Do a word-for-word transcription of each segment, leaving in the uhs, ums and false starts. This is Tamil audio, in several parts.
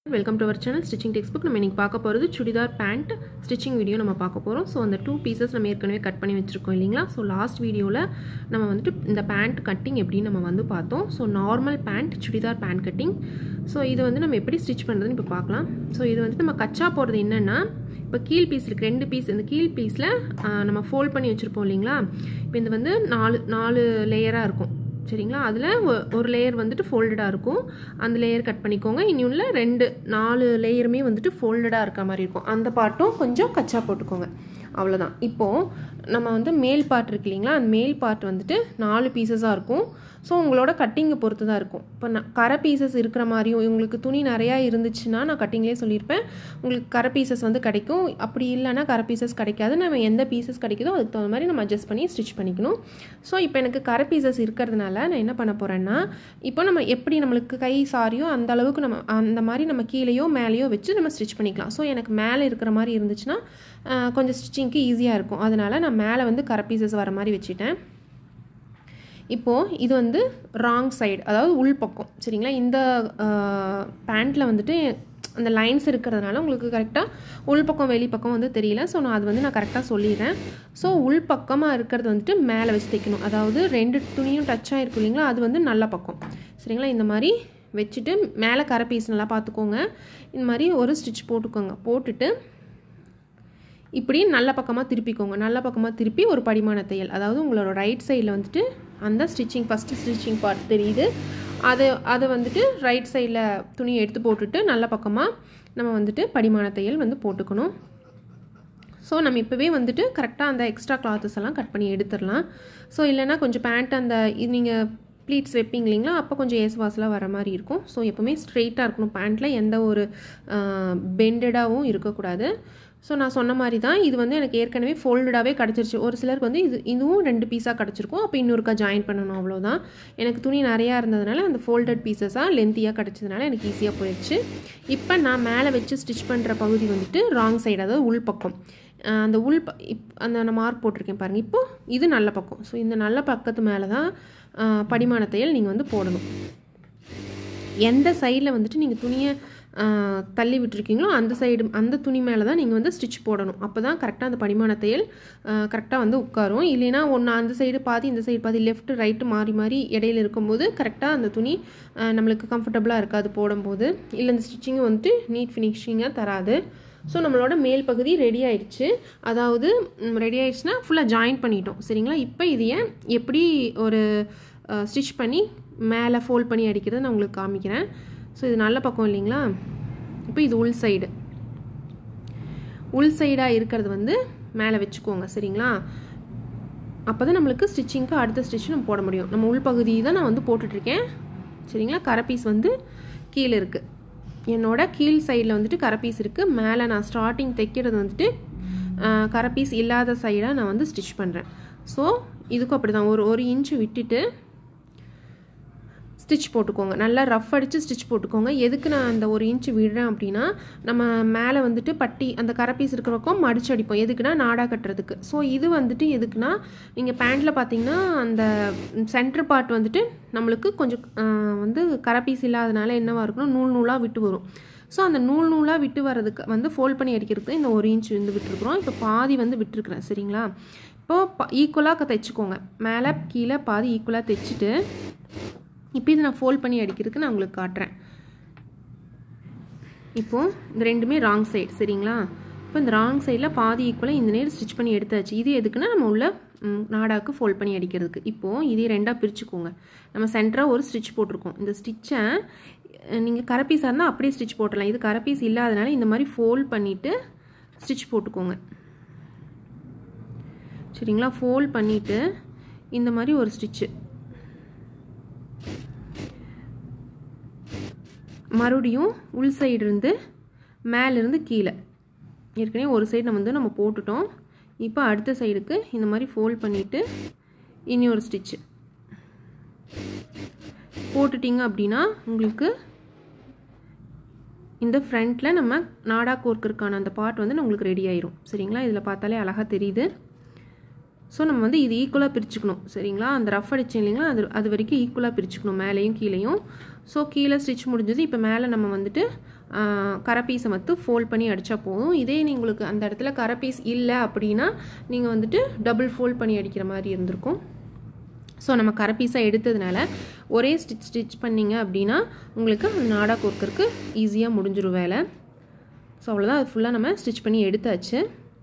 Welcome to our channel Stitching Textbook. நம்ம இன்னைக்கு பார்க்க போறது சுடிதார் பேண்ட் ஸ்டிச்சிங் வீடியோ நம்ம பார்க்க போறோம். சோ அந்த two pieces நம்ம ஏற்கனவே கட் பண்ணி வச்சிருக்கோம் இல்லீங்களா? சோ லாஸ்ட் வீடியோல நம்ம வந்துட்டு இந்த பேண்ட் கட்டிங் எப்படி நம்ம வந்து பார்த்தோம். So normal pant churidar pant cutting. So இது வந்து நம்ம எப்படி ஸ்டிட்ச் பண்றதுன்னு இப்ப பார்க்கலாம். சோ இது வந்து நம்ம கச்சா போறது என்னன்னா இப்ப கீழ் பீஸ் இருக்கு ரெண்டு பீஸ் இந்த கீழ் பீஸ்ல நம்ம ஃபோல்ட் பண்ணி வச்சிருப்போம் இல்லீங்களா? இப்போ இது வந்து நாலு நாலு லேயரா இருக்கும். சரிங்களா அதுல ஒரு லேயர் வந்துட்டு ஃபோல்டடா இருக்கும் அந்த லேயர் கட் பண்ணிக்கோங்க இன்னும்ல ரெண்டு நாலு லேயருமே வந்துட்டு ஃபோல்டடா இருக்க மாதிரி இருக்கும் அந்த பார்ட்டும் கொஞ்சம் கச்சா போட்டுக்கோங்க அவ்வளவுதான் இப்போ நம்ம வந்து மேல் பார்ட் இருக்கு இல்லீங்களா அந்த மேல் பார்ட் வந்துட்டு நாலு பீசஸா இருக்கும் சோ உங்களோட கட்டிங் பொறுத்து தான் இருக்கும் இப்போ கரை பீசஸ் இருக்கிற மாதிரியும் உங்களுக்கு துணி நிறைய இருந்துச்சுனா நான் கட்டிங்லயே சொல்லிருப்பேன் உங்களுக்கு கரை பீசஸ் வந்து கிடைக்கும் அப்படி இல்லனா கரை பீசஸ் கிடைக்காது நம்ம எந்த பீசஸ் கிடைக்குதோ அதுக்கு தகுந்த மாதிரி நம்ம அட்ஜஸ்ட் பண்ணி ஸ்டிட்ச் பண்ணிக்கணும் சோ இப்போ எனக்கு கரை பீசஸ் இருக்குறதுனால நான் என்ன பண்ண போறேன்னா இப்போ நம்ம எப்படி நமக்கு கை சாரியோ அந்த அளவுக்கு நம்ம அந்த மாதிரி நம்ம கீழேயோ மேலேயோ வெச்சு நம்ம ஸ்டிட்ச் பண்ணிக்கலாம் சோ எனக்கு மேலே இருக்கிற மாதிரி இருந்துச்சுனா கொஞ்சம் ஸ்டிச்சிங்க்கு ஈஸியா இருக்கும் அதனால நான் மேலே வந்து கரை பீசஸ் வர மாதிரி வெச்சிட்டேன் இப்போ இது வந்து ராங் சைடு அதாவது உள் பக்கம் சரிங்களா இந்த பேண்ட்ல வந்துட்டு அந்த லைன்ஸ் இருக்குறதுனால உங்களுக்கு கரெக்ட்டா உள் பக்கம் வெளி பக்கம் வந்து தெரியல சோ நான் அது வந்து நான் கரெக்ட்டா சொல்லிறேன் சோ உள் பக்கமா இருக்குது வந்துட்டு மேலே வச்சு தைக்கணும் அதாவது ரெண்டு துணியும் டச் ஆயிருக்கு இல்லீங்களா அது வந்து நல்ல பக்கம் சரிங்களா இந்த மாதிரி வெச்சிட்டு மேலே கரை பீஸ் நல்லா பாத்துக்கோங்க இந்த மாதிரி ஒரு ஸ்டிட்ச் போட்டுக்கோங்க போட்டுட்டு இப்படி நல்ல பக்கமா திருப்பிக்கோங்க நல்ல பக்கமா திருப்பி ஒரு படிமான தையல் அதாவது உங்களோட ரைட் சைடுல வந்துட்டு அந்த ஸ்டிச்சிங் ஃபர்ஸ்ட் ஸ்டிச்சிங் பார்ட் தெரியுது அது அது வந்துட்டு ரைட் சைடுல துணி எடுத்து போட்டுட்டு நல்ல பக்கமா நம்ம வந்துட்டு படிமான தையல் வந்து போட்டுக்கணும் சோ நம்ம இப்பவே வந்துட்டு கரெக்ட்டா அந்த எக்ஸ்ட்ரா கிளாத்ஸ் எல்லாம் கட் பண்ணி எடுத்துறலாம் சோ இல்லனா கொஞ்சம் பேண்ட் அந்த நீங்க ப்ளீட்ஸ் வெப்பிங் இல்லீங்களா அப்ப கொஞ்சம் ஏஸ்வாஸ்ல வர மாதிரி இருக்கும் சோ எப்பவுமே ஸ்ட்ரைட்டா இருக்கணும் பேண்ட்ல எந்த ஒரு பெண்டடாவும் இருக்க கூடாது சோ நான் சொன்ன மாதிரி தான் இது வந்து எனக்கு ஏற்கனவே ஃபோல்டடாவே கடச்சிருச்சு ஒரு சிலருக்கு வந்து இது இதுவும் ரெண்டு பீஸா கடச்சிருக்கும் அப்ப இன்னொருக்கா ஜாயின் பண்ணனும் அவ்வளவுதான் எனக்கு துணி நிறைய இருந்ததனால அந்த ஃபோல்டட் பீசஸா லெந்தியா கடச்சதனால எனக்கு ஈஸியா போயிடுச்சு இப்போ நான் மேலே வெச்சு ஸ்டிட்ச் பண்ற பகுதி வந்துட்டு ராங் சைடு அதாவது உள் பக்கம் அந்த உள் அந்த நான் மார்க் போட்டுருக்கேன் பாருங்க இப்போ இது நல்ல பக்கம் சோ இந்த நல்ல பக்கத்து மேல தான் படிமான தையல் நீங்க வந்து போடணும் எந்த சைடுல வந்துட்டு நீங்க துணியை தள்ளி விட்டுருக்கீங்களோ அந்த சைடு அந்த துணி மேல தான் நீங்க வந்து ஸ்டிட்ச் போடணும் அப்பதான் கரெக்ட்டா அந்த படிமான தையல் கரெக்ட்டா வந்து உட்காரும் இல்லனா ஒண்ணு அந்த சைடு பாதி இந்த சைடு பாதி லெஃப்ட் ரைட் மாறி மாறி இடையில இருக்கும்போது கரெக்ட்டா அந்த துணி நமக்கு கம்ஃபர்ட்டபிளா இருக்காது போடும்போது இல்ல இந்த ஸ்டிச்சிங் வந்து நீட் ஃபினிஷிங்கா தராது சோ நம்மளோட மேல் பகுதி ரெடி ஆயிடுச்சு அதாவது ரெடி ஆயிடுச்சுனா ஃபுல்லா ஜாயின் பண்ணிட்டோம் சரிங்களா இப்போ இதைய எப்படி ஒரு ஸ்டிட்ச் பண்ணி மேலே ஃபோல்ட் பண்ணி அடிக்கிறது நான் உங்களுக்கு காமிக்கிறேன் சோ இது நல்ல பக்கம் இல்லீங்களா இப்போ இது உள் சைடு உள் சைடா இருக்குது வந்து மேலே வெச்சுக்கோங்க சரிங்களா அப்பதான் நமக்கு ஸ்டிச்சிங்க்கு அடுத்த ஸ்டிட்ச் நம்ம போட முடியும் நம்ம உள் பகுதி தான் நான் வந்து போட்டுட்டு இருக்கேன் சரிங்களா கரை பீஸ் வந்து கீழ இருக்கு என்னோட கீழ் சைடுல வந்துட்டு கரை பீஸ் இருக்கு மேலே நான் ஸ்டார்டிங் தைக்கிறது வந்துட்டு கரை பீஸ் இல்லாத சைடா நான் வந்து ஸ்டிட்ச் பண்றேன் சோ இதுக்கு அப்படிதான் ஒரு ஒரு இன்ச் விட்டுட்டு ஸ்டிட்ச் போட்டுக்கோங்க நல்லா ரஃப் அடிச்சு ஸ்டிட்ச் போட்டுக்கோங்க எதுக்கு நான் அந்த ஒரு இன்ச் விடுறேன் அப்படினா நம்ம மேலே வந்துட்டு பட்டி அந்த கரை பீஸ் இருக்கிற பக்கம் மடிச்சு அடிப்போம் எதுக்குனா நாடா கட்டறதுக்கு சோ இது வந்துட்டு எதுக்குனா நீங்க பேண்ட்ல பாத்தீங்கன்னா அந்த சென்டர் பார்ட் வந்துட்டு நமக்கு கொஞ்சம் வந்து கரை பீஸ் இல்லாதனால என்னவா இருக்கணும் நூல் நூலா விட்டு வரும் சோ அந்த நூல் நூலா விட்டு வரதுக்கு வந்து ஃபோல்ட் பண்ணி அடிக்கிறதுக்கு இந்த ஒரு இன்ச் வந்து விட்டுருக்கோம் இப்போ பாதி வந்து விட்டுருக்கேன் சரிங்களா இப்போ ஈக்குவலா தைச்சுக்கோங்க மேலே கீழ பாதி ஈக்குவலா தைச்சிட்டு இப்போ இத நான் ஃபோல்ட் பண்ணி அடிக்கிறதுக்கு நான் உங்களுக்கு காட்றேன் இப்போ இந்த ரெண்டுமே ராங் சைடு சரிங்களா இப்போ இந்த ராங் சைடுல பாதி ஈக்குவலா இந்த நேர் ஸ்டிட்ச் பண்ணி எடுத்தாச்சு இது எதுக்குன்னா நம்ம உள்ள நாடாக்கு ஃபோல்ட் பண்ணி அடிக்கிறதுக்கு இப்போ இதே ரெண்டா பிரிச்சுக்கோங்க நம்ம சென்டரா ஒரு ஸ்டிட்ச் போட்டுருக்கோம் இந்த ஸ்டிட்சை நீங்க கரை பீஸா இருந்தா அப்படியே ஸ்டிட்ச் போடலாம் இது கரை பீஸ் இல்லாதனால இந்த மாதிரி ஃபோல்ட் பண்ணிட்டு ஸ்டிட்ச் போட்டுக்கோங்க சரிங்களா ஃபோல்ட் பண்ணிட்டு இந்த மாதிரி ஒரு ஸ்டிட்ச் மறுபடியும் உள் சைடு இருந்து மேல இருந்து கீழ ஏற்கனவே ஒரு சைடு நம்ம வந்து நம்ம போட்டுட்டோம் இப்போ அடுத்த சைடுக்கு இந்த மாதிரி ஃபோல்ட் பண்ணிட்டு இனி ஒரு ஸ்டிட்ச் போட்டுட்டீங்க அப்படினா உங்களுக்கு இந்த ஃப்ரண்ட்ல நம்ம நாடா கோர்க்கறதுக்கான அந்த பார்ட் வந்து உங்களுக்கு ரெடி ஆயிரும் சரிங்களா இதல பார்த்தாலே அழகா தெரியுது சோ நம்ம வந்து இது ஈக்குவலா பிரிச்சுக்கணும் சரிங்களா அந்த ரஃப் அடிச்சேன் இல்லீங்களா அது அது வரைக்கும் ஈக்குவலா பிரிச்சுக்கணும் மேலேயும் கீழேயும் சோ கீழ ஸ்டிட்ச் முடிஞ்சது இப்போ மேலே நம்ம வந்துட்டு கரை பீஸை மட்டும் ஃபோல்ட் பண்ணி அடித்தா போதும். இதே உங்களுக்கு அந்த இடத்துல கரை பீஸ் இல்லை அப்படின்னா நீங்கள் வந்துட்டு டபுள் ஃபோல்ட் பண்ணி அடிக்கிற மாதிரி இருந்திருக்கும். ஸோ நம்ம கரை பீஸாக எடுத்ததுனால ஒரே ஸ்டிச் ஸ்டிச் பண்ணிங்க அப்படின்னா உங்களுக்கு அந்த நாடா கோர்க்கருக்கு ஈஸியாக முடிஞ்சிடும் வேலை. ஸோ அவ்வளோதான், அது ஃபுல்லாக நம்ம ஸ்டிச் பண்ணி எடுத்தாச்சு.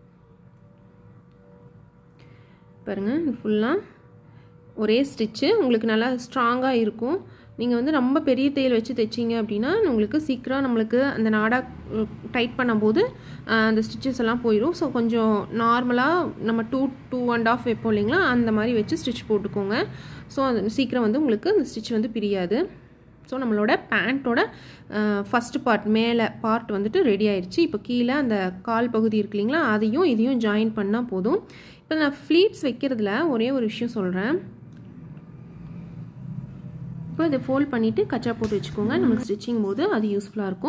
பாருங்கள், இது ஃபுல்லாக ஒரே ஸ்டிச்சு உங்களுக்கு நல்லா ஸ்ட்ராங்காக இருக்கும். நீங்கள் வந்து ரொம்ப பெரிய தையல் வச்சு தைச்சிங்க அப்படின்னா உங்களுக்கு சீக்கிரம் நம்மளுக்கு அந்த நாடா டைட் பண்ணும்போது அந்த ஸ்டிச்சஸ் எல்லாம் போயிடும். ஸோ கொஞ்சம் நார்மலாக நம்ம டூ டூ அண்ட் ஆஃப் வைப்போம் இல்லைங்களா, அந்த மாதிரி வச்சு ஸ்டிச் போட்டுக்கோங்க. ஸோ அது சீக்கிரம் வந்து உங்களுக்கு அந்த ஸ்டிச் வந்து பிரியாது. ஸோ நம்மளோட பேண்ட்டோட ஃபஸ்ட்டு பார்ட் மேலே பார்ட் வந்துட்டு ரெடி ஆயிடுச்சு. இப்போ கீழே அந்த கால் பகுதி இருக்கு இல்லைங்களா, அதையும் இதையும் ஜாயின் பண்ணால் போதும். இப்போ நான் ஃப்ளீட்ஸ் வைக்கிறதுல ஒரே ஒரு விஷயம் சொல்கிறேன். இப்போ இதை ஃபோல்ட் பண்ணிவிட்டு கச்சா போட்டு வச்சுக்கோங்க, நம்மளுக்கு ஸ்டிச்சிங் போது அது யூஸ்ஃபுல்லாக இருக்கும்.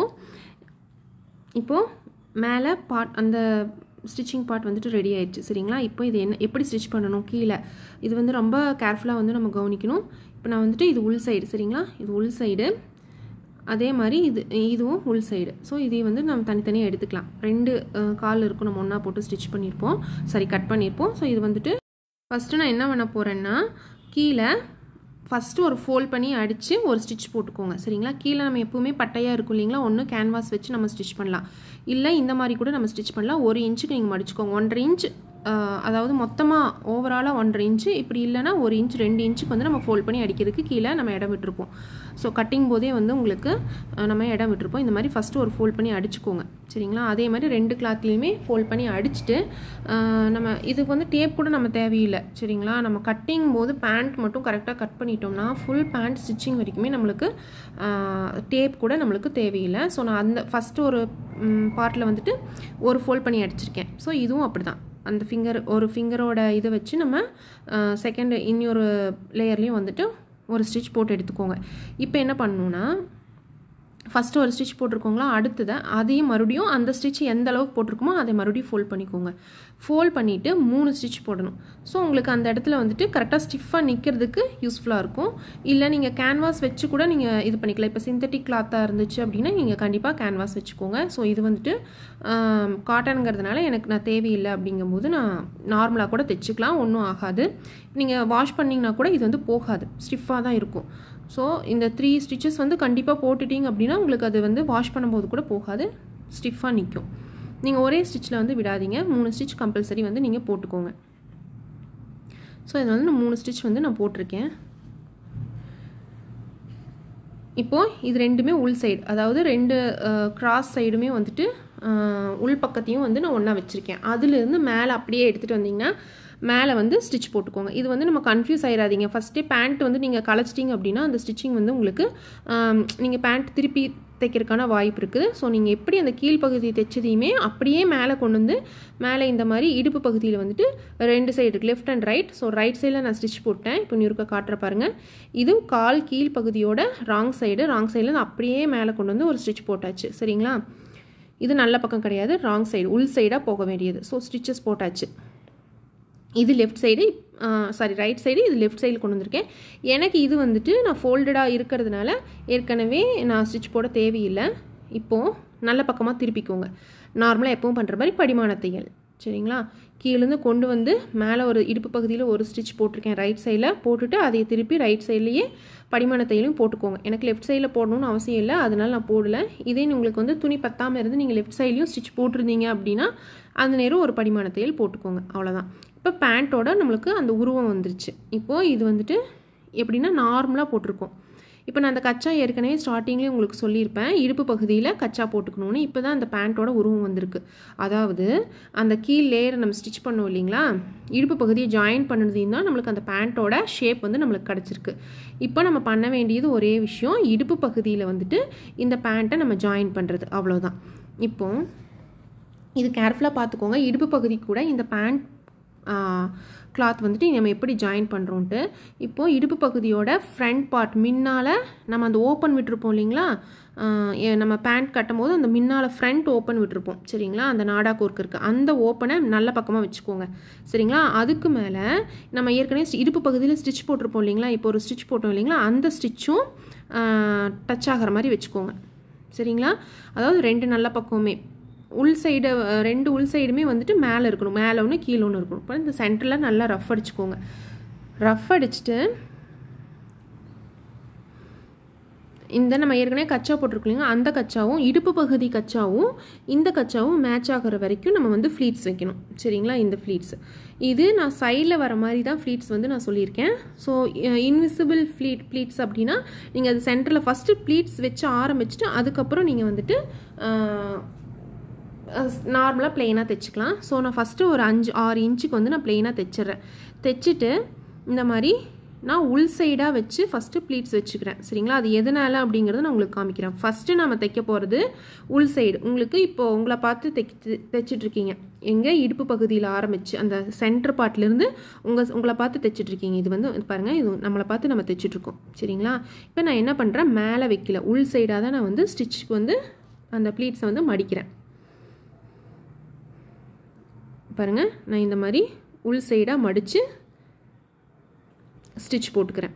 இப்போது மேலே பார்ட் அந்த ஸ்டிச்சிங் பார்ட் வந்துட்டு ரெடி ஆயிடுச்சு சரிங்களா. இப்போ இது என்ன எப்படி ஸ்டிச் பண்ணணும் கீழே, இது வந்து ரொம்ப கேர்ஃபுல்லாக வந்து நம்ம கவனிக்கணும். இப்போ நான் வந்துட்டு இது உள் சைடு சரிங்களா, இது உள் சைடு, அதே மாதிரி இது இதுவும் உள் சைடு. ஸோ இதை வந்து நம்ம தனித்தனியாக எடுத்துக்கலாம். ரெண்டு கால் இருக்கும், நம்ம ஒன்றா போட்டு ஸ்டிச் பண்ணியிருப்போம், சரி கட் பண்ணியிருப்போம். ஸோ இது வந்துட்டு ஃபஸ்ட்டு நான் என்ன பண்ண போகிறேன்னா, கீழே ஃபஸ்ட்டு ஒரு ஃபோல்ட் பண்ணி அடித்து ஒரு ஸ்டிச் போட்டுக்கோங்க சரிங்களா. கீழே நம்ம எப்போவுமே பட்டையாக இருக்கும் இல்லைங்களா, ஒன்று கேன்வாஸ் வச்சு நம்ம ஸ்டிச் பண்ணலாம், இல்லை இந்த மாதிரி கூட நம்ம ஸ்டிச் பண்ணலாம். ஒரு இன்ச்சுக்கு நீங்கள் மடிச்சுக்கோங்க, ஒன்றரை இன்ச், அதாவது மொத்தமாக ஓவராலாக ஒன்றரை இன்ச்சு, இப்படி இல்லைனா ஒரு இன்ச் ரெண்டு இன்ச்சுக்கு வந்து நம்ம ஃபோல்ட் பண்ணி அடிக்கிறதுக்கு கீழே நம்ம இடம் விட்டுருப்போம். ஸோ கட்டிங் போதே வந்து உங்களுக்கு நம்ம இடம் விட்டுருப்போம். இந்த மாதிரி ஃபஸ்ட்டு ஒரு ஃபோல்ட் பண்ணி அடிச்சுக்கோங்க சரிங்களா. அதே மாதிரி ரெண்டு கிளாத்லேயுமே ஃபோல்ட் பண்ணி அடிச்சுட்டு நம்ம இதுக்கு வந்து டேப் கூட நம்ம தேவையில்லை சரிங்களா. நம்ம கட்டிங் போது பேண்ட் மட்டும் கரெக்டாக கட் பண்ணிட்டோம்னா ஃபுல் பேண்ட் ஸ்டிச்சிங் வரைக்குமே நம்மளுக்கு டேப் கூட நம்மளுக்கு தேவையில்லை. ஸோ நான் அந்த ஃபஸ்ட்டு ஒரு பார்ட்டில் வந்துட்டு ஒரு ஃபோல்ட் பண்ணி அடிச்சிருக்கேன். ஸோ இதுவும் அப்படி தான், அந்த ஃபிங்கர் ஒரு ஃபிங்கரோட இதை வச்சு நம்ம செகண்ட் இன்னொரு லேயர்லேயும் வந்துட்டு ஒரு ஸ்டிச் போட்டு எடுத்துக்கோங்க. இப்போ என்ன பண்ணணுன்னா, ஃபஸ்ட்டு ஒரு ஸ்டிச் போட்டிருக்கோங்களா, அடுத்ததை அதையும் மறுபடியும் அந்த ஸ்டிச் எந்த அளவுக்கு போட்டிருக்குமோ அதை மறுபடியும் ஃபோல்ட் பண்ணிக்கோங்க. ஃபோல்ட் பண்ணிவிட்டு மூணு ஸ்டிச் போடணும். ஸோ உங்களுக்கு அந்த இடத்துல வந்துட்டு கரெக்டாக ஸ்டிஃபாக நிற்கிறதுக்கு யூஸ்ஃபுல்லாக இருக்கும். இல்லை நீங்கள் கேன்வாஸ் வச்சு கூட நீங்கள் இது பண்ணிக்கலாம். இப்போ சிந்தட்டிக் கிளாத்தாக இருந்துச்சு அப்படின்னா நீங்கள் கண்டிப்பாக கேன்வாஸ் வச்சுக்கோங்க. ஸோ இது வந்துட்டு காட்டனுங்கிறதுனால எனக்கு நான் தேவையில்லை அப்படிங்கும்போது நான் நார்மலாக கூட தைச்சிக்கலாம், ஒன்றும் ஆகாது. நீங்கள் வாஷ் பண்ணிங்கன்னா கூட இது வந்து போகாது, ஸ்டிஃபாக தான் இருக்கும். ஸோ இந்த த்ரீ ஸ்டிச்சஸ் வந்து கண்டிப்பாக போட்டுட்டிங்க அப்படின்னா உங்களுக்கு அது வந்து வாஷ் பண்ணும்போது கூட போகாது, ஸ்டிஃபாக நிற்கும். நீங்கள் ஒரே ஸ்டிச்சில் வந்து விடாதீங்க, மூணு ஸ்டிச் கம்பல்சரி வந்து நீங்கள் போட்டுக்கோங்க. ஸோ இதில் வந்து நான் மூணு ஸ்டிச் வந்து நான் போட்டிருக்கேன். இப்போது இது ரெண்டுமே உள் சைடு, அதாவது ரெண்டு கிராஸ் சைடுமே வந்துட்டு உள் பக்கத்தையும் வந்து நான் ஒன்றா வச்சுருக்கேன். அதுலேருந்து மேலே அப்படியே எடுத்துகிட்டு வந்தீங்கன்னா மேலே வந்து ஸ்டிச் போட்டுக்கோங்க. இது வந்து நம்ம கன்ஃபியூஸ் ஆயிடாதீங்க. ஃபஸ்ட்டே பேண்ட் வந்து நீங்கள் களைச்சிட்டிங்க அப்படின்னா அந்த ஸ்டிச்சிங் வந்து உங்களுக்கு நீங்கள் பேண்ட் திருப்பி தைக்கிறதுக்கான வாய்ப்பு இருக்குது. ஸோ நீங்கள் எப்படி அந்த கீழ்ப்பகுதி தைச்சதையுமே அப்படியே மேலே கொண்டு வந்து மேலே இந்த மாதிரி இடுப்பு பகுதியில் வந்துட்டு ரெண்டு சைடு இருக்குது, left and right. So right சைடில் நான் ஸ்டிச் போட்டேன். இப்போ நிறுக்க காட்டுற பாருங்கள், இதுவும் கால் கீழ் பகுதியோட ராங் சைடு, ராங் சைடில் அப்படியே மேலே கொண்டு வந்து ஒரு ஸ்டிச் போட்டாச்சு சரிங்களா. இது நல்ல பக்கம் கிடையாது, ராங் சைடு உள் சைடாக போக வேண்டியது. ஸோ ஸ்டிச்சஸ் போட்டாச்சு. இது left side, sorry right side, இது லெஃப்ட் சைடில் கொண்டு வந்திருக்கேன். எனக்கு இது வந்துட்டு நான் ஃபோல்டடாக இருக்கிறதுனால ஏற்கனவே நான் ஸ்டிச் போட தேவையில்லை. இப்போது நல்ல பக்கமாக திருப்பிக்கோங்க, நார்மலாக எப்பவும் பண்ணுற மாதிரி படிமான தையல் சரிங்களா. கீழேருந்து கொண்டு வந்து மேலே ஒரு இடுப்பு பகுதியில் ஒரு ஸ்டிச் போட்டிருக்கேன் ரைட் சைடில், போட்டுட்டு அதை திருப்பி ரைட் சைட்லேயே படிமான தையலும் போட்டுக்கோங்க. எனக்கு லெஃப்ட் சைடில் போடணும்னு அவசியம் இல்லை, அதனால் நான் போடலை. இதே உங்களுக்கு வந்து துணி பத்தாமல் இருந்து நீங்கள் லெஃப்ட் சைட்லேயும் ஸ்டிச் போட்டிருந்தீங்க அப்படின்னா அந்த நேரம் ஒரு படிமான தையல் போட்டுக்கோங்க, அவ்வளோதான். இப்போ பேண்ட்டோட நம்மளுக்கு அந்த உருவம் வந்துருச்சு. இப்போது இது வந்துட்டு எப்படின்னா நார்மலாக போட்டிருக்கோம். இப்போ நான் அந்த கச்சா ஏற்கனவே ஸ்டார்டிங்லேயே உங்களுக்கு சொல்லியிருப்பேன், இடுப்பு பகுதியில் கச்சா போட்டுக்கணும்னு. இப்போ தான் அந்த பேண்ட்டோட உருவம் வந்திருக்கு. அதாவது அந்த கீழ் லேயரை நம்ம ஸ்டிச் பண்ணோம் இல்லைங்களா, இடுப்பு பகுதியை ஜாயின் பண்ணதுன்னு தான் நம்மளுக்கு அந்த பேண்ட்டோட ஷேப் வந்து நம்மளுக்கு கிடச்சிருக்கு. இப்போ நம்ம பண்ண வேண்டியது ஒரே விஷயம், இடுப்பு பகுதியில் வந்துட்டு இந்த பேண்ட்டை நம்ம ஜாயின் பண்ணுறது, அவ்வளோதான். இப்போது இது கேர்ஃபுல்லாக பார்த்துக்கோங்க, இடுப்பு பகுதி கூட இந்த பேண்ட் கிளாத் வந்துட்டு நம்ம எப்படி ஜாயின் பண்ணுறோன்ட்டு. இப்போது இடுப்பு பகுதியோட ஃப்ரண்ட் பார்ட் முன்னால் நம்ம அந்த ஓப்பன் விட்டுருப்போம் இல்லைங்களா, நம்ம பேண்ட் கட்டும் போது அந்த முன்னால் ஃப்ரண்ட் ஓப்பன் விட்டுருப்போம் சரிங்களா, அந்த நாடா கோர்க்கு இருக்குது, அந்த ஓப்பனை நல்ல பக்கமாக வச்சுக்கோங்க சரிங்களா. அதுக்கு மேலே நம்ம ஏற்கனவே இடுப்பு பகுதியில் ஸ்டிச் போட்டிருப்போம் இல்லைங்களா, இப்போ ஒரு ஸ்டிச் போட்டோம் இல்லைங்களா, அந்த ஸ்டிச்சும் டச் ஆகிற மாதிரி வச்சுக்கோங்க சரிங்களா? அதாவது ரெண்டு நல்ல பக்கமுமே உள் சைடு ரெண்டு உள் சைடுமே வந்துட்டு மேலே இருக்கணும், மேலே ஒன்று கீழே ஒன்று இருக்கணும். இப்போ இந்த சென்டரில் நல்லா ரஃப் அடிச்சுக்கோங்க. ரஃப் அடிச்சுட்டு இந்த நம்ம ஏற்கனவே கச்சா போட்டிருக்கோங்க, அந்த கச்சாவும் இடுப்பு பகுதி கச்சாவும் இந்த கச்சாவும் மேட்ச் ஆகிற வரைக்கும் நம்ம வந்து ஃப்ளீட்ஸ் வைக்கணும். சரிங்களா? இந்த ஃப்ளீட்ஸ் இது நான் சைடில் வர மாதிரி தான் ஃப்ளீட்ஸ் வந்து நான் சொல்லியிருக்கேன். ஸோ இன்விசிபிள் ஃப்ளீட் ப்ளீட்ஸ் அப்படின்னா நீங்கள் அது சென்டரில் ஃபஸ்ட்டு ப்ளீட்ஸ் வச்சு ஆரம்பிச்சுட்டு அதுக்கப்புறம் நீங்கள் வந்துட்டு நார்மலாக ப்ளெயினாக தைச்சிக்கலாம். ஸோ நான் ஃபஸ்ட்டு ஒரு அஞ்சு ஆறு இன்ச்சுக்கு வந்து நான் ப்ளெயினாக தைச்சிட்றேன். தைச்சிட்டு இந்த மாதிரி நான் உள் சைடாக வச்சு ஃபஸ்ட்டு ப்ளீட்ஸ் வச்சுக்கிறேன். சரிங்களா? அது எதனால் அப்படிங்கிறத நான் உங்களுக்கு காமிக்கிறேன். ஃபஸ்ட்டு நம்ம தைக்க போகிறது உள் சைடு. உங்களுக்கு இப்போது உங்களை பார்த்து தைச்சி தைச்சிட்ருக்கீங்க எங்கே இடுப்பு பகுதியில் ஆரம்பித்து அந்த சென்டர் பார்ட்லேருந்து உங்கள் உங்களை பார்த்து தைச்சிட்ருக்கீங்க. இது வந்து பாருங்கள், இது நம்மளை பார்த்து நம்ம தைச்சிட்ருக்கோம். சரிங்களா? இப்போ நான் என்ன பண்ணுறேன், மேலே வைக்கல, உள் சைடாக தான் நான் வந்து ஸ்டிச்சுக்கு வந்து அந்த ப்ளீட்ஸை வந்து மடிக்கிறேன். பாருங்கள், நான் இந்த மாதிரி உள் சைடாக மடித்து ஸ்டிச் போட்டுக்கிறேன்.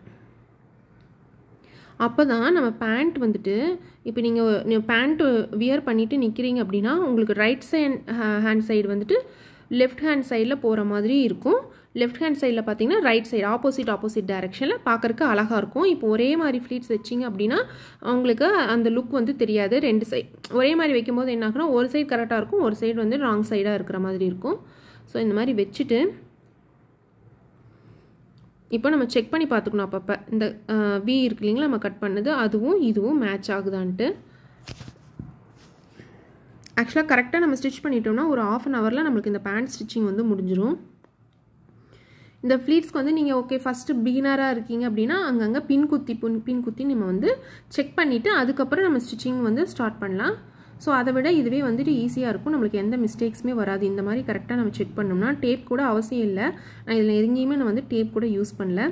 அப்போ தான் நம்ம பேண்ட் வந்துட்டு இப்போ நீங்கள் பேண்ட்டு வியர் பண்ணிவிட்டு நிற்கிறீங்க அப்படின்னா உங்களுக்கு ரைட் சைட் ஹேண்ட் சைடு வந்துட்டு லெஃப்ட் ஹேண்ட் சைடில் போகிற மாதிரி இருக்கும். லெஃப்ட் ஹேண்ட் சைடில் பார்த்தீங்கன்னா ரைட் சைடு ஆப்போசிட் ஆப்போசிட் டைரெக்ஷனில் பார்க்குறக்கு அழகாக இருக்கும். இப்போ ஒரே மாதிரி ஃப்ளீட்ஸ் வச்சிங்க அப்படின்னா அவங்களுக்கு அந்த லுக் வந்து தெரியாது. ரெண்டு சைட் ஒரே மாதிரி வைக்கும்போது என்ன ஆகுனா ஒரு சைடு கரெக்டாக இருக்கும், ஒரு சைடு வந்து ராங் சைடாக இருக்கிற மாதிரி இருக்கும். ஸோ இந்த மாதிரி வச்சுட்டு இப்போ நம்ம செக் பண்ணி பார்த்துக்கணும் அப்பப்போ இந்த வி இருக்கு இல்லைங்களா நம்ம கட் பண்ணது, அதுவும் இதுவும் மேட்ச் ஆகுதான்ட்டு. ஆக்சுவலாக கரெக்டாக நம்ம ஸ்டிச் பண்ணிட்டோம்னா ஒரு ஆஃப் அன் ஹவரில் நம்மளுக்கு இந்த பேண்ட் ஸ்டிச்சிங் வந்து முடிஞ்சிடும். இந்த ஃப்ளீட்ஸ்க்கு வந்து நீங்கள் ஓகே ஃபஸ்ட்டு பிகினராக இருக்கீங்க அப்படின்னா அங்கங்கே பின் குத்தி பின் பின் குத்தி நம்ம வந்து செக் பண்ணிவிட்டு அதுக்கப்புறம் நம்ம ஸ்டிச்சிங் வந்து ஸ்டார்ட் பண்ணலாம். ஸோ அதை விட இதுவே வந்துட்டு ஈஸியாக இருக்கும், நம்மளுக்கு எந்த மிஸ்டேக்ஸுமே வராது. இந்த மாதிரி கரெக்டாக நம்ம செக் பண்ணோம்னா டேப் கூட அவசியம் இல்லை. நான் இதில் எங்கேயுமே நான் வந்து டேப் கூட யூஸ் பண்ணல.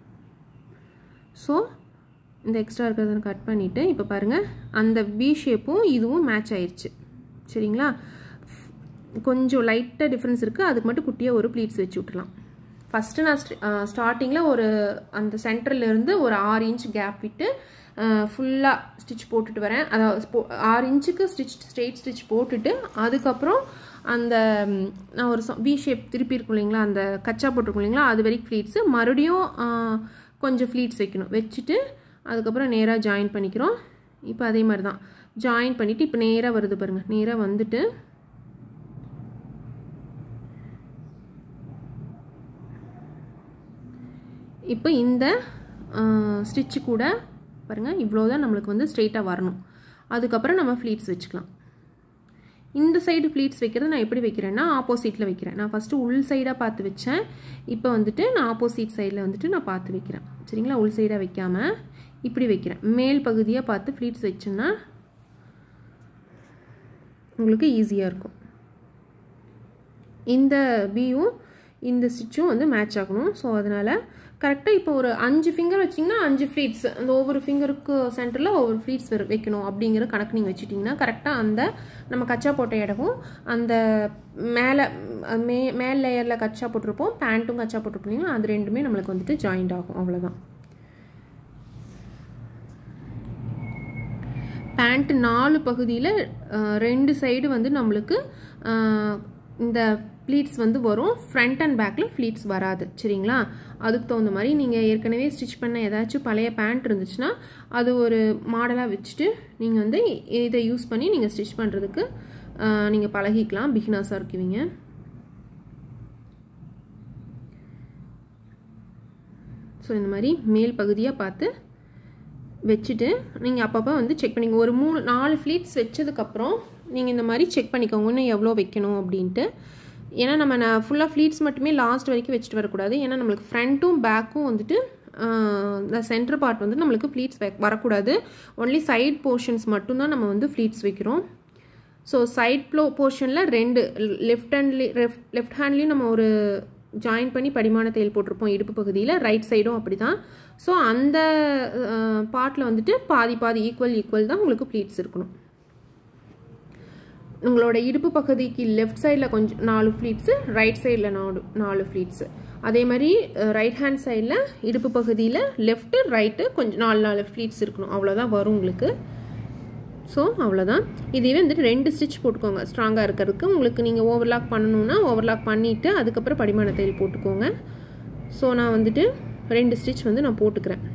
ஸோ இந்த எக்ஸ்ட்ரா இருக்கிறத கட் பண்ணிவிட்டு இப்போ பாருங்கள் அந்த வி ஷேப்பும் இதுவும் மேட்ச் ஆயிடுச்சு. சரிங்களா? கொஞ்சம் லைட்டாக டிஃப்ரென்ஸ் இருக்குது, அதுக்கு மட்டும் குட்டியாக ஒரு ப்ளீட்ஸ் வச்சு விட்டுலாம். ஃபஸ்ட்டு நான் ஸ்டார்டிங்கில் ஒரு அந்த சென்டர்லேருந்து ஒரு ஆறு இன்ச் கேப் விட்டு ஃபுல்லாக ஸ்டிச் போட்டுட்டு வரேன். அதாவது ஆறு இன்ச்சுக்கு ஸ்டிச் ஸ்ட்ரெயிட் ஸ்டிச் போட்டுட்டு அதுக்கப்புறம் அந்த நான் ஒரு வி ஷேப் திருப்பி இருக்கும் இல்லைங்களா அந்த கச்சா போட்டிருக்கும் இல்லைங்களா அது வரைக்கும் ஃப்ளீட்ஸு மறுபடியும் கொஞ்சம் ஃப்ளீட்ஸ் வைக்கணும். வச்சுட்டு அதுக்கப்புறம் நேராக ஜாயின் பண்ணிக்கிறோம். இப்போ அதே மாதிரி தான் ஜாயின் பண்ணிவிட்டு இப்போ நேராக வருது பாருங்கள், நேராக வந்துட்டு இப்போ இந்த ஸ்டிச்சு கூட பாருங்கள் இவ்வளோதான் நம்மளுக்கு வந்து ஸ்ட்ரெயிட்டாக வரணும். அதுக்கப்புறம் நம்ம ஃப்ளீட்ஸ் வச்சுக்கலாம். இந்த சைடு ஃப்ளீட்ஸ் வைக்கிறது நான் எப்படி வைக்கிறேன்னா ஆப்போசிட்டில் வைக்கிறேன். நான் ஃபஸ்ட்டு உள் சைடாக பார்த்து வச்சேன், இப்போ வந்துட்டு நான் ஆப்போசிட் சைடில் வந்துட்டு நான் பார்த்து வைக்கிறேன். சரிங்களா? உள் சைடாக வைக்காமல் இப்படி வைக்கிறேன். மேல் பகுதியாக பார்த்து ஃப்ளீட்ஸ் வச்சோன்னா உங்களுக்கு ஈஸியாக இருக்கும். இந்த வியும் இந்த ஸ்டிச்சும் வந்து மேட்ச் ஆகணும். ஸோ அதனால் கரெக்டாக இப்போ ஒரு அஞ்சு ஃபிங்கர் வச்சிங்கன்னா அஞ்சு ஃப்ளீட்ஸ் அந்த ஒவ்வொரு ஃபிங்கருக்கு சென்டரில் ஒவ்வொரு ஃப்ளீட்ஸ் வைக்கணும் அப்படிங்கிற கணக்கு நீங்கள் வச்சுட்டிங்கன்னா கரெக்டாக அந்த நம்ம கச்சா போட்ட இடமும் அந்த மேலே மே மேல் லேயரில் கச்சா போட்டிருப்போம் பேண்ட்டும் கச்சா போட்டிருப்போம் அது ரெண்டுமே நம்மளுக்கு வந்துட்டு ஜாயிண்ட் ஆகும். அவ்வளோதான். பேண்ட் நாலு பகுதியில் ரெண்டு சைடு வந்து நம்மளுக்கு இந்த ப்ளீட்ஸ் வந்து வரும், ஃப்ரண்ட் அண்ட் பேக்கில் ப்ளீட்ஸ் வராது. சரிங்களா? அதுக்கு தகுந்த மாதிரி நீங்கள் ஏற்கனவே ஸ்டிச் பண்ண ஏதாச்சும் பழைய பேண்ட் இருந்துச்சுன்னா அது ஒரு மாடலாக வச்சுட்டு நீங்கள் வந்து இதை யூஸ் பண்ணி நீங்கள் ஸ்டிச் பண்ணுறதுக்கு நீங்கள் பழகிக்கலாம் பிகினர்ஸாக இருக்குவீங்க. ஸோ இந்த மாதிரி மேல் பகுதியாக பார்த்து வச்சுட்டு நீங்கள் அப்பப்போ வந்து செக் பண்ணிக்கோங்க. ஒரு மூணு நாலு ஃப்ளீட்ஸ் வச்சதுக்கப்புறம் நீங்கள் இந்த மாதிரி செக் பண்ணிக்கோங்க இன்னும் எவ்வளோ வைக்கணும் அப்படின்ட்டு. ஏன்னா நம்ம நான் ஃபுல்லாக ஃப்ளீட்ஸ் மட்டுமே லாஸ்ட் வரைக்கும் வச்சுட்டு வரக்கூடாது. ஏன்னா நம்மளுக்கு ஃப்ரண்ட்டும் பேக்கும் வந்துட்டு இந்த சென்டர் பார்ட் வந்து நம்மளுக்கு ஃப்ளீட்ஸ் வரக்கூடாது. ஒன்லி சைட் போர்ஷன்ஸ் மட்டும்தான் நம்ம வந்து ஃப்ளீட்ஸ் வைக்கிறோம். ஸோ சைட் ப்ளோ போர்ஷனில் ரெண்டு லெஃப்ட் ஹேண்ட்லி லெஃப்ட் லெஃப்ட் ஹேண்ட்லேயும் நம்ம ஒரு ஜாயின் பண்ணி படிமான தையல் போட்டிருப்போம் இடுப்பு பகுதியில், ரைட் சைடும் அப்படி தான். ஸோ அந்த பார்ட்டில் வந்துட்டு பாதி பாதி ஈக்குவல் ஈக்குவல் தான் உங்களுக்கு ப்ளீட்ஸ் இருக்கணும். உங்களோட இடுப்பு பகுதிக்கு லெஃப்ட் சைடில் கொஞ்சம் நாலு ஃப்ளீட்ஸு, ரைட் சைடில் நாலு நாலு ஃப்ளீட்ஸு. அதே மாதிரி ரைட் ஹேண்ட் சைடில் இடுப்பு பகுதியில் லெஃப்ட்டு ரைட்டு கொஞ்சம் நாலு நாலு ஃப்ளீட்ஸ் இருக்கணும். அவ்வளோதான் வரும் உங்களுக்கு. ஸோ அவ்வளோதான். இதுவே வந்துட்டு ரெண்டு ஸ்டிச் போட்டுக்கோங்க ஸ்ட்ராங்காக இருக்கிறதுக்கு. உங்களுக்கு நீங்கள் ஓவர்லாக் பண்ணணுன்னா ஓவர்லாக் பண்ணிவிட்டு அதுக்கப்புறம் படிமான தையல் போட்டுக்கோங்க. ஸோ நான் வந்துட்டு ரெண்டு ஸ்டிச் வந்து நான் போட்டுக்கிறேன்.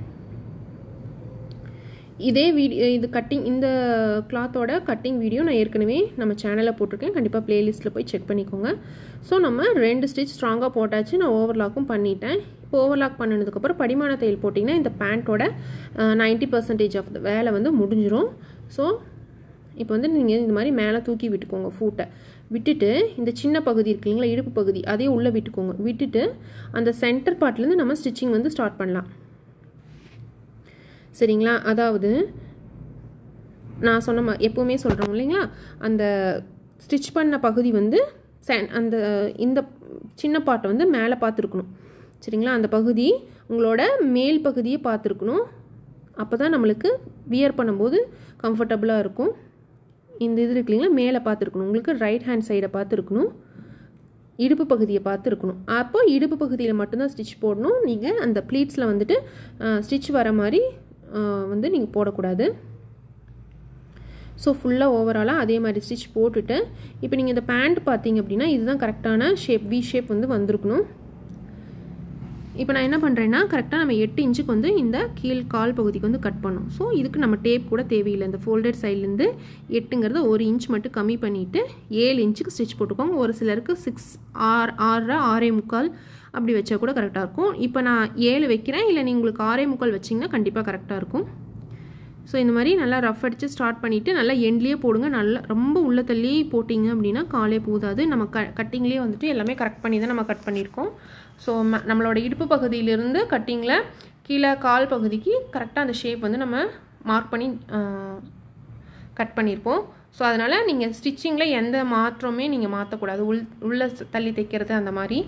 இதே வீடியோ இது கட்டிங் இந்த கிளாத்தோட கட்டிங் வீடியோ நான் ஏற்கனவே நம்ம சேனலில் போட்டிருக்கேன். கண்டிப்பாக ப்ளேலிஸ்ட்டில் போய் செக் பண்ணிக்கோங்க. ஸோ நம்ம ரெண்டு ஸ்டிச் ஸ்ட்ராங்காக போட்டாச்சு. நான் ஓவர்லாக்கும் பண்ணிட்டேன். இப்போ ஓவர்லாக் பண்ணினதுக்கப்புறம் படிமான தையல் போட்டிங்கன்னா இந்த பேண்ட்டோட நைன்ட்டி பர்சன்டேஜ் ஆஃப் த வேலை வந்து முடிஞ்சிடும். ஸோ இப்போ வந்து நீங்கள் இந்த மாதிரி மேலே தூக்கி விட்டுக்கோங்க ஃபூட்டை. விட்டுட்டு இந்த சின்ன பகுதி இருக்கு இல்லைங்களா, இடுப்பு பகுதி, அதே உள்ளே விட்டுக்கோங்க. விட்டுட்டு அந்த சென்டர் பார்ட்லேருந்து நம்ம ஸ்டிச்சிங் வந்து ஸ்டார்ட் பண்ணலாம். சரிங்களா? அதாவது நான் சொன்ன மா எப்போவுமே சொல்கிறோம் இல்லைங்களா, அந்த ஸ்டிச் பண்ண பகுதி வந்து அந்த இந்த சின்ன பாட்டை வந்து மேலே பார்த்துருக்கணும். சரிங்களா? அந்த பகுதி உங்களோட மேல் பகுதியை பார்த்துருக்கணும். அப்போ தான் நம்மளுக்கு வியர் பண்ணும்போது கம்ஃபர்டபுளாக இருக்கும். இந்த இது இருக்கு இல்லைங்களா, மேலே பார்த்துருக்கணும். உங்களுக்கு ரைட் ஹேண்ட் சைடை பார்த்துருக்கணும், இடுப்பு பகுதியை பார்த்துருக்கணும். அப்போ இடுப்பு பகுதியில் மட்டும்தான் ஸ்டிச் போடணும். நீங்கள் அந்த ப்ளீட்ஸில் வந்துட்டு ஸ்டிச் வர மாதிரி வந்து நீங்கள் போடக்கூடாது. ஸோ ஃபுல்லாக ஓவராலாக அதே மாதிரி ஸ்டிச் போட்டுட்டு இப்போ நீங்கள் இந்த பேண்ட் பார்த்தீங்க அப்படின்னா இதுதான் கரெக்டான ஷேப், வி ஷேப் வந்து வந்திருக்கணும். இப்போ நான் என்ன பண்ணுறேன்னா கரெக்டாக நம்ம எட்டு இன்ச்சுக்கு வந்து இந்த கீழ் கால் பகுதிக்கு வந்து கட் பண்ணோம். ஸோ இதுக்கு நம்ம டேப் கூட தேவையில்லை. இந்த ஃபோல்டட் சைட்லேருந்து எட்டுங்கிறத ஒரு இன்ச் மட்டும் கம்மி பண்ணிவிட்டு ஏழு இன்ச்சுக்கு ஸ்டிச் போட்டுக்கோங்க. ஒரு சிலருக்கு சிக்ஸ் ஆறு ஆறரை ஆறே முக்கால் அப்படி வச்சா கூட கரெக்டாக இருக்கும். இப்போ நான் ஏழு வைக்கிறேன், இல்லை நீங்கள் உங்களுக்கு ஆறே முக்கால் வச்சிங்கன்னா கண்டிப்பாக கரெக்டாக இருக்கும். ஸோ இந்த மாதிரி நல்லா ரஃப் அடித்து ஸ்டார்ட் பண்ணிவிட்டு நல்லா எண்ட்லேயே போடுங்க. நல்லா ரொம்ப உள்ள தள்ளி போட்டிங்க அப்படின்னா காலே பூதாது. நம்ம க கட்டிங்லேயே வந்துட்டு எல்லாமே கரெக்ட் பண்ணி தான் நம்ம கட் பண்ணியிருக்கோம். ஸோ நம்மளோட இடுப்பு பகுதியிலிருந்து கட்டிங்கில் கீழே கால் பகுதிக்கு கரெக்டாக அந்த ஷேப் வந்து நம்ம மார்க் பண்ணி கட் பண்ணியிருப்போம். ஸோ அதனால் நீங்கள் ஸ்டிச்சிங்கில் எந்த மாற்றமே நீங்கள் மாற்றக்கூடாது. உள் உள்ளே தள்ளி தைக்கிறது அந்த மாதிரி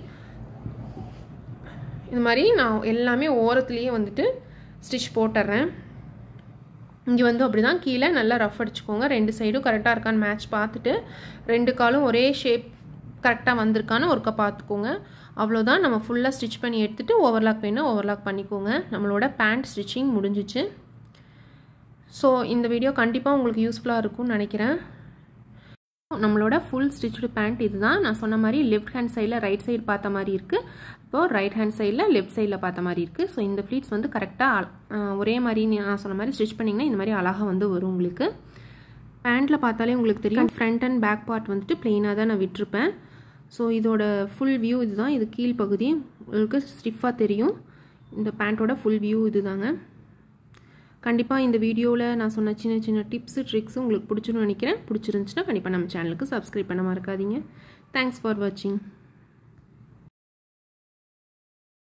இந்த மாதிரி நான் எல்லாமே ஓரத்துலேயே வந்துட்டு ஸ்டிச் போட்டுறேன். இங்கே வந்து அப்படி தான் கீழே நல்லா ரஃப் அடிச்சுக்கோங்க. ரெண்டு சைடும் கரெக்டாக இருக்கான்னு மேட்ச் பார்த்துட்டு ரெண்டு காலும் ஒரே ஷேப் கரெக்டாக வந்திருக்கான்னு ஒருக்கா பார்த்துக்கோங்க. அவ்வளோதான். நம்ம ஃபுல்லாக ஸ்டிச் பண்ணி எடுத்துகிட்டு ஓவர்லாக் வேணும் ஓவர்லாக் பண்ணிக்கோங்க. நம்மளோட பேண்ட் ஸ்டிச்சிங் முடிஞ்சிச்சு. ஸோ இந்த வீடியோ கண்டிப்பாக உங்களுக்கு யூஸ்ஃபுல்லாக இருக்கும்னு நினைக்கிறேன். நம்மளோட ஃபுல் ஸ்டிச்சு பேண்ட் இதுதான். நான் சொன்ன மாதிரி லெஃப்ட் ஹேண்ட் சைடில் ரைட் சைடு பார்த்த மாதிரி இருக்குது. இப்போது ரைட் ஹேண்ட் சைடில் லெஃப்ட் சைடில் பார்த்த மாதிரி இருக்குது. ஸோ இந்த ஃப்ளீட்ஸ் வந்து கரெக்டாக ஒரே மாதிரி நான் சொன்ன மாதிரி ஸ்டிச் பண்ணிங்கன்னா இந்த மாதிரி அழகாக வந்து வரும். உங்களுக்கு பேண்ட்டில் பார்த்தாலே உங்களுக்கு தெரியும் ஃப்ரண்ட் அண்ட் பேக் பார்ட் வந்துட்டு பிளெயினாக தான் நான் விட்டுருப்பேன். ஸோ இதோட ஃபுல் வியூ இதுதான். இது கீழ் பகுதி உங்களுக்கு ஸ்டிஃபாக தெரியும். இந்த பேண்ட்டோட ஃபுல் வியூ இது தாங்க. கண்டிப்பாக இந்த வீடியோவில் நான் சொன்ன சின்ன சின்ன டிப்ஸு ட்ரிக்ஸு உங்களுக்கு பிடிச்சிருன்னு நினைக்கிறேன். பிடிச்சிருந்துச்சுன்னா கண்டிப்பாக நம்ம சேனலுக்கு சப்ஸ்கிரைப் பண்ண மறக்காதீங்க. தேங்க்ஸ் ஃபார் வாட்சிங்.